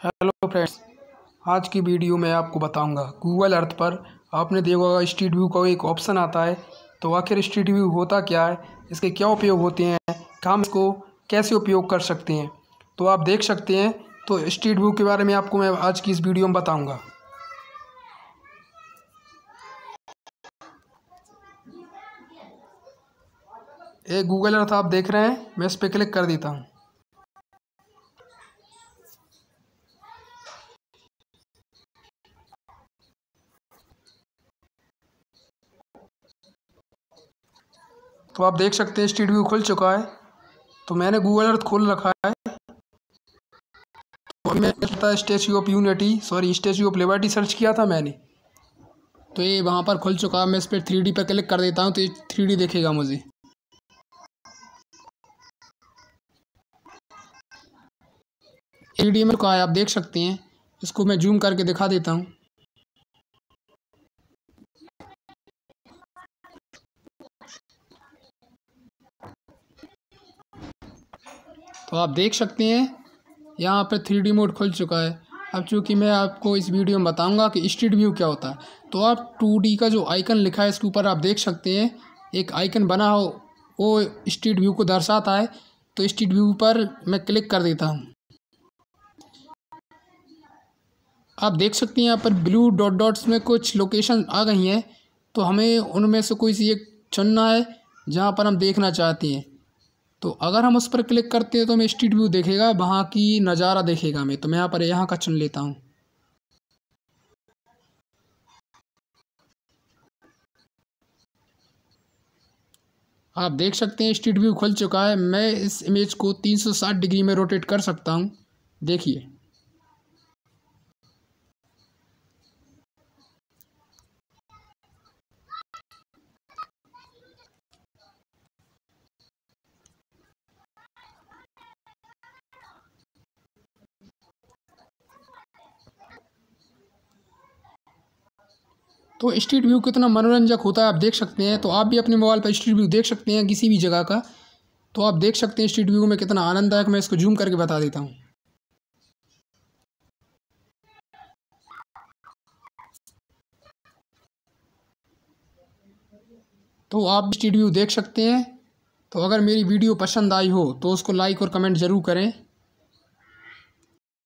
Hello friends, आज की video में आपको बताऊंगा गूगल अर्थ पर आपने देखा होगा स्ट्रीट व्यू का एक ऑप्शन आता है। तो आखिर स्ट्रीट व्यू होता क्या है, इसके क्या उपयोग होते हैं, हम इसको कैसे उपयोग कर सकते हैं, तो आप देख सकते हैं। तो स्ट्रीट व्यू के बारे में आपको मैं आज की इस वीडियो में बताऊंगा। एक गूगल अर्थ आप देख रहे हैं, मैं इस पर क्लिक कर देता हूँ। तो आप देख सकते हैं स्ट्रीट व्यू खुल चुका है। तो मैंने गूगल अर्थ खोल रखा है। तो मैं स्टैच्यू ऑफ लिबर्टी सर्च किया था मैंने। तो ये वहाँ पर खुल चुका है। मैं इस पर 3D पर क्लिक कर देता हूँ तो ये 3D दिखेगा मुझे। 3D में का है, आप देख सकते हैं। इसको मैं जूम करके दिखा देता हूँ। तो आप देख सकते हैं यहाँ पर 3D मोड खुल चुका है। अब चूँकि मैं आपको इस वीडियो में बताऊंगा कि स्ट्रीट व्यू क्या होता है, तो आप 2D का जो आइकन लिखा है इसके ऊपर आप देख सकते हैं एक आइकन बना हो, वो स्ट्रीट व्यू को दर्शाता है। तो स्ट्रीट व्यू पर मैं क्लिक कर देता हूँ। आप देख सकते हैं यहाँ पर ब्लू डॉट्स में कुछ लोकेशन आ गई हैं। तो हमें उनमें से कोई सी एक चुनना है जहाँ पर हम देखना चाहते हैं। तो अगर हम उस पर क्लिक करते हैं तो हमें स्ट्रीट व्यू देखेगा, वहाँ की नज़ारा देखेगा हमें। तो मैं यहाँ पर यहाँ का चुन लेता हूँ। आप देख सकते हैं स्ट्रीट व्यू खुल चुका है। मैं इस इमेज को 360 डिग्री में रोटेट कर सकता हूँ, देखिए। तो स्ट्रीट व्यू कितना मनोरंजक होता है आप देख सकते हैं। तो आप भी अपने मोबाइल पर स्ट्रीट व्यू देख सकते हैं किसी भी जगह का। तो आप देख सकते हैं स्ट्रीट व्यू में कितना आनंददायक। मैं इसको जूम करके बता देता हूँ। तो आप स्ट्रीट व्यू देख सकते हैं। तो अगर मेरी वीडियो पसंद आई हो तो उसको लाइक और कमेंट ज़रूर करें।